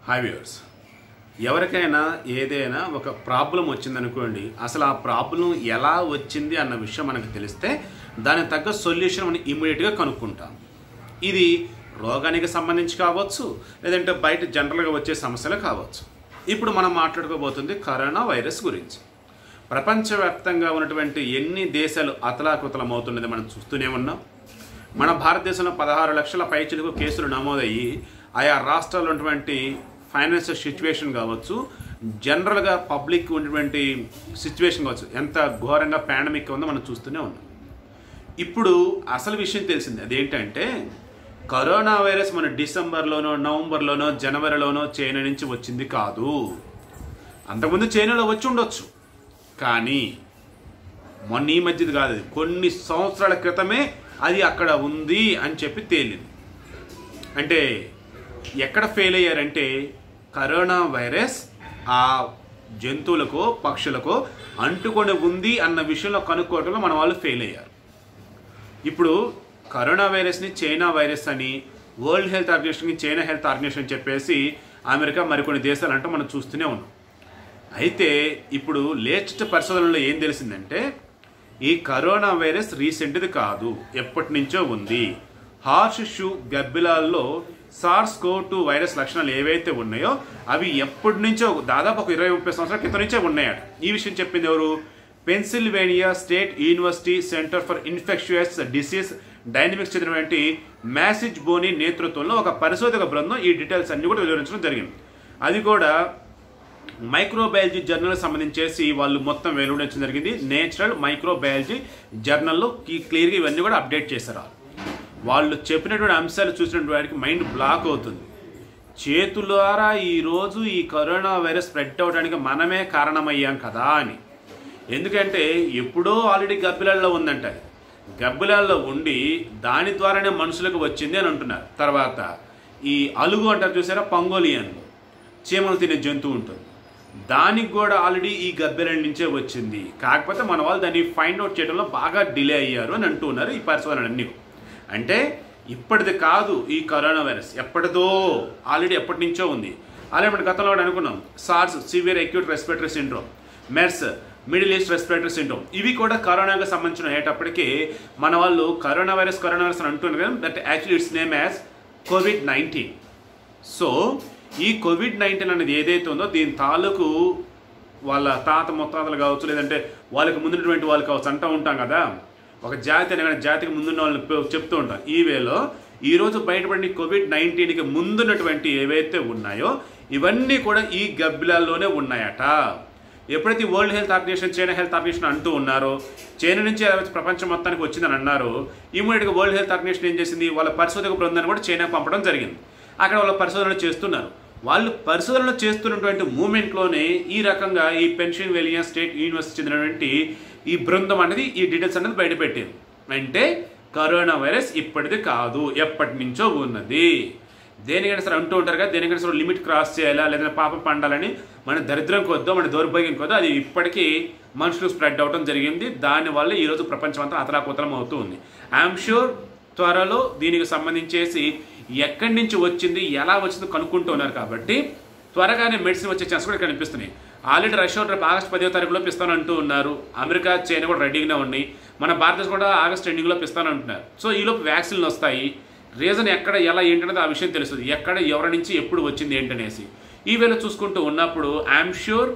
Hi viewers, ఎవరికైనా ఏదైనా ఒక ప్రాబ్లం వచ్చిందనుకోండి, అసలు ఆ ప్రాబ్లం ఎలా వచ్చింది అన్న విషయం మనకు తెలిస్తే దానికి తగ్గ సొల్యూషన్ మనం ఇమ్మీడియట్గా కనుక్కుంటాం. ఇది రోగానికి సంబంధించి కావచ్చు, లేదంటే బయట జనరల్గా వచ్చే సమస్యలు కావచ్చు. ఇప్పుడు మనం మాట్లాడుకోబోతుంది కరోనా వైరస్ గురించి. ప్రపంచవ్యాప్తంగా ఉన్నటువంటి ఎన్ని దేశాలు అతలాకుతలం అవుతున్నది మనం చూస్తూనే ఉన్నాం. మన భారతదేశంలో 16 లక్షల పైచిలకు కేసులు నమోదయ్యి ఆయా రాష్ట్రాల్లో ఉన్నటువంటి ఫైనాన్షియల్ సిచ్యువేషన్ కావచ్చు, జనరల్గా పబ్లిక్ ఉన్నటువంటి సిచ్యువేషన్ కావచ్చు, ఎంత ఘోరంగా పాండమిక్ ఉందో మనం చూస్తూనే ఉన్నాం. ఇప్పుడు అసలు విషయం తెలిసింది. అదేంటంటే కరోనా వైరస్ మన డిసెంబర్లోనో, నవంబర్లోనో, జనవరిలోనో చైనా నుంచి వచ్చింది కాదు. అంతకుముందు చైనాలో వచ్చి ఉండొచ్చు, కానీ మొన్న ఈ మధ్యది కాదు, కొన్ని సంవత్సరాల క్రితమే అది అక్కడ ఉంది అని చెప్పి తేలింది. అంటే ఎక్కడ ఫెయిల్ అయ్యారంటే కరోనా వైరస్ ఆ జంతువులకో పక్షులకో అంటుకొని ఉంది అన్న విషయంలో కనుక్కోవడంలో మన వాళ్ళు ఫెయిల్ అయ్యారు. ఇప్పుడు కరోనా వైరస్ని చైనా వైరస్ అని, వరల్డ్ హెల్త్ ఆర్గనైజేషన్కి చైనా హెల్త్ ఆర్గనైజేషన్ అని చెప్పేసి అమెరికా మరికొన్ని దేశాలు అంటూ మనం చూస్తూనే ఉన్నాం. అయితే ఇప్పుడు లేటెస్ట్ పరిశోధనలో ఏం తెలిసిందంటే ఈ కరోనా వైరస్ రీసెంట్ది కాదు, ఎప్పటి నుంచో ఉంది. హార్ష్ షూ గబ్బిలాల్లో SARS-CoV-2 వైరస్ లక్షణాలు ఏవైతే ఉన్నాయో అవి ఎప్పటి నుంచో దాదాపు ఒక 20-30 సంవత్సరాల క్రితం నుంచే ఉన్నాయట. ఈ విషయం చెప్పింది ఎవరు? Pennsylvania state university centre for infectious disease dynamics చెందినటువంటి మ్యాసిజ్ బోనీ నేతృత్వంలో ఒక పరిశోధక బృందం ఈ డీటెయిల్స్ అన్ని కూడా వివరించడం జరిగింది. అది కూడా మైక్రోబయాలజీ జర్నల్ సంబంధించేసి వాళ్ళు మొత్తం వెలువడించడం జరిగింది. నేచురల్ మైక్రోబయాలజీ జర్నల్లో క్లియర్గా ఇవన్నీ కూడా అప్డేట్ చేశారు. వాళ్ళు చెప్పినటువంటి అంశాలు చూసినటువంటి వారికి మైండ్ బ్లాక్ అవుతుంది. చేతులారా ఈరోజు ఈ కరోనా వైరస్ స్ప్రెడ్ అవడానికి మనమే కారణమయ్యాం కదా అని. ఎందుకంటే ఎప్పుడో ఆల్రెడీ గబ్బిలాల్లో ఉందంట. గబ్బిలాల్లో ఉండి దాని ద్వారానే మనుషులకు వచ్చింది అని అంటున్నారు. తర్వాత ఈ అలుగు అంటారు చూసారా, పంగోలియన్లో చీమలు తినే జంతువు ఉంటుంది, దానికి కూడా ఆల్రెడీ ఈ గబ్బిలాల నుంచే వచ్చింది. కాకపోతే మన వాళ్ళు దాన్ని ఫైండ్ అవుట్ చేయడంలో బాగా డిలే అయ్యారు అని అంటున్నారు ఈ పరిశోధనలన్నీ. అంటే ఇప్పటిది కాదు ఈ కరోనా వైరస్, ఎప్పటిదో ఆల్రెడీ ఎప్పటి నుంచో ఉంది. అలాగే మన గతంలో కూడా అనుకున్నాం SARS severe acute respiratory syndrome, MERS middle east respiratory syndrome, ఇవి కూడా కరోనాకి సంబంధించిన అయ్యేటప్పటికీ మన వాళ్ళు కరోనా వైరస్ అని అంటున్నారు కదా, that actually its name as COVID-19. So ఈ COVID-19 అనేది ఏదైతే ఉందో దీని తాలూకు వాళ్ళ తాత ముత్తాతలు కావచ్చు, లేదంటే వాళ్ళకి ముందున్నటువంటి వాళ్ళు కావచ్చు అంటూ ఉంటాం కదా, ఒక జాతి అనగానే జాతికి ముందున్న వాళ్ళని చెప్తూ ఉంటాం. ఈ వేలో ఈరోజు బయటపడిన COVID-19కి ముందున్నటువంటి ఏవైతే ఉన్నాయో ఇవన్నీ కూడా ఈ గబ్బిలాల్లోనే ఉన్నాయట. ఎప్పుడైతే world health organisation, China health organisation అంటూ ఉన్నారో, చైనా నుంచి ప్రపంచం మొత్తానికి వచ్చిందని అన్నారు, ఇమ్మీడియట్గా వరల్డ్ హెల్త్ ఆర్గనైజేషన్ ఏం చేసింది, వాళ్ళ పరిశోధక బృందాన్ని కూడా చైనాకు పంపడం జరిగింది. అక్కడ వాళ్ళ పరిశోధనలు చేస్తున్నారు. వాళ్ళు పరిశోధనలు చేస్తున్నటువంటి మూమెంట్లోనే ఈ రకంగా ఈ పెన్సిల్వేనియా స్టేట్ యూనివర్సిటీ చెందినటువంటి ఈ బృందం అనేది ఈ డీటెయిల్స్ అనేది బయటపెట్టింది. అంటే కరోనా వైరస్ ఇప్పటిది కాదు, ఎప్పటి నుంచో ఉన్నది. దేనికైనా సరే అంటూ ఉంటారు కదా, దేనికైనా సరే లిమిట్ క్రాస్ చేయాలా, లేదంటే పాపం పండాలని మన దరిద్రం కొద్దో, మన దౌర్భాగ్యం కొద్దో అది ఇప్పటికీ మనుషులు స్ప్రెడ్ అవడం జరిగింది. దానివల్ల ఈరోజు ప్రపంచం అంతా అతలాకుతలం అవుతూ ఉంది. ఐఎమ్ షూర్ త్వరలో దీనికి సంబంధించేసి ఎక్కడి నుంచి వచ్చింది, ఎలా వచ్చిందో కనుక్కుంటూ ఉన్నారు. కాబట్టి త్వరగానే మెడిసిన్ వచ్చే ఛాన్స్ కూడా కనిపిస్తున్నాయి. ఆల్రెడీ రష్యా రేపు ఆగస్టు 10వ తారీఖులో ఇస్తానంటూ ఉన్నారు. అమెరికా, చైనా కూడా రెడీగానే ఉన్నాయి. మన భారతదేశం కూడా ఆగస్టు ఎండింగ్లో ఇస్తానంటున్నారు. సో ఈలోపు వ్యాక్సిన్లు వస్తాయి. రీజన్ ఎక్కడ, ఎలా, ఏంటనేది ఆ విషయం తెలుస్తుంది. ఎక్కడ, ఎవరి నుంచి, ఎప్పుడు వచ్చింది ఏంటనేసి ఈ వేళ చూసుకుంటూ ఉన్నప్పుడు ఐఎమ్ షూర్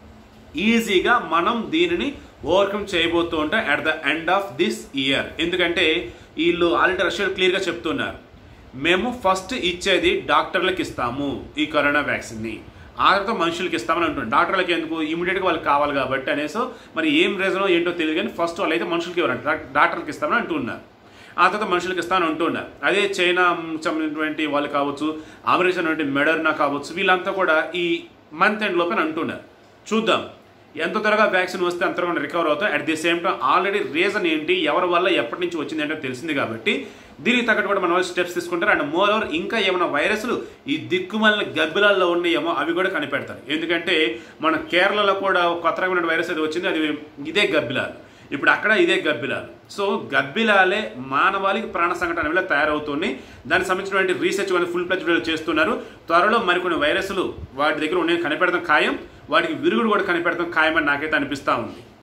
ఈజీగా మనం దీనిని ఓవర్కమ్ చేయబోతూ ఉంటాం at the end of this year. ఎందుకంటే వీళ్ళు ఆల్రెడీ రష్యాలో క్లియర్గా చెప్తున్నారు, మేము ఫస్ట్ ఇచ్చేది డాక్టర్లకు ఇస్తాము ఈ కరోనా వ్యాక్సిన్ని, ఆ తర్వాత మనుషులకి ఇస్తామని అంటున్నారు. డాక్టర్లకి ఎందుకు, ఇమీడియట్గా వాళ్ళకి కావాలి కాబట్టి అనేసి మరి ఏం రీజనో ఏంటో తెలియదు, కానీ ఫస్ట్ వాళ్ళు అయితే మనుషులకి ఇవ్వరంట, డాక్టర్కి ఇస్తామని అంటున్నారు. ఆ తర్వాత మనుషులకి ఇస్తామని అంటున్నారు. అదే చైనా సంబంధించినటువంటి వాళ్ళు కావచ్చు, అమెరికా మెడర్నా కావచ్చు, వీళ్ళంతా కూడా ఈ మంత్ ఎండ్ లోపల అంటున్నారు. చూద్దాం ఎంత త్వరగా వ్యాక్సిన్ వస్తే అంత త్వరగా రికవర్ అవుతాం. At the same time already reason ఏంటి, ఎవరి వల్ల ఎప్పటి నుంచి వచ్చింది ఏంటో తెలిసింది కాబట్టి దీనికి తగ్గట్టు కూడా మన వాళ్ళు స్టెప్స్ తీసుకుంటారు. అండ్ మోర్ ఓవర్ ఇంకా ఏమైనా వైరస్లు ఈ దిక్కుమల్ల గబ్బిలాల్లో ఉన్నాయేమో అవి కూడా కనిపెడతారు. ఎందుకంటే మన కేరళలో కూడా కొత్త రకమైన వైరస్ అది వచ్చింది, అది ఇదే గబ్బిలాలు. ఇప్పుడు అక్కడ ఇదే గబ్బిలాలు. సో గబ్బిలాలే మానవాళికి ప్రాణ సంకటం అనేవి తయారవుతున్నాయి. దానికి సంబంధించినటువంటి రీసెర్చ్ అనేది ఫుల్ ప్లెడ్జ్డ్ చేస్తున్నారు. త్వరలో మరికొన్ని వైరస్లు వాటి దగ్గర ఉన్నాయి కనిపెడతాం ఖాయం, వాటికి విరుగుడు కూడా కనిపెడతాం ఖాయం అని నాకైతే అనిపిస్తూ ఉంది.